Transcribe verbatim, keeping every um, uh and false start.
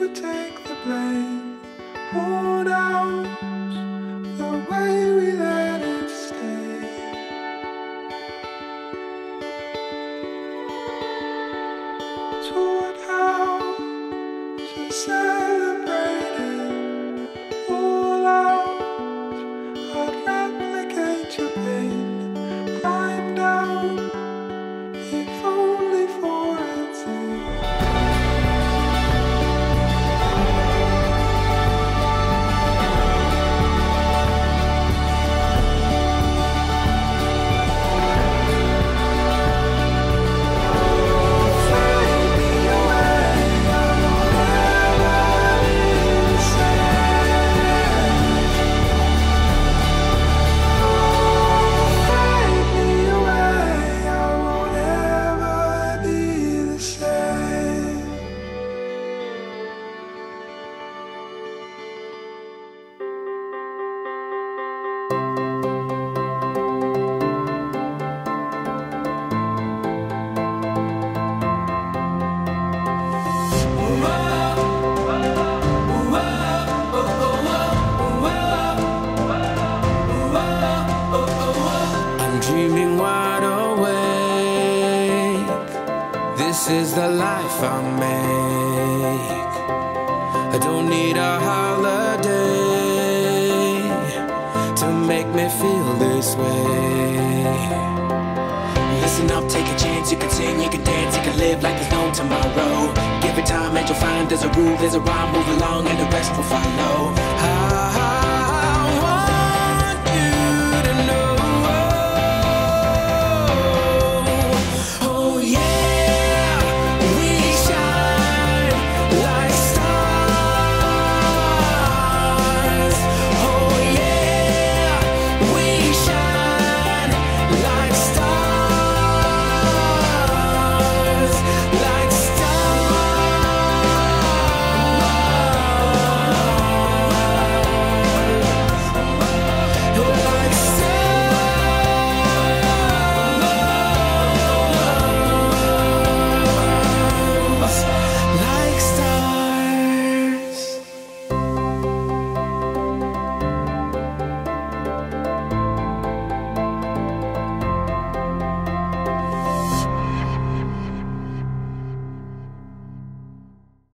to take the blame, worn out the way we let it stay. Taught how to celebrate it all out. I'd replicate your pain, climb down, if only for a day. Dreaming wide awake, this is the life I make. I don't need a holiday to make me feel this way. Listen up, take a chance, you can sing, you can dance, you can live like there's no tomorrow. Give it time and you'll find there's a rule, there's a rhyme, move along and the rest will follow. Ah, ah.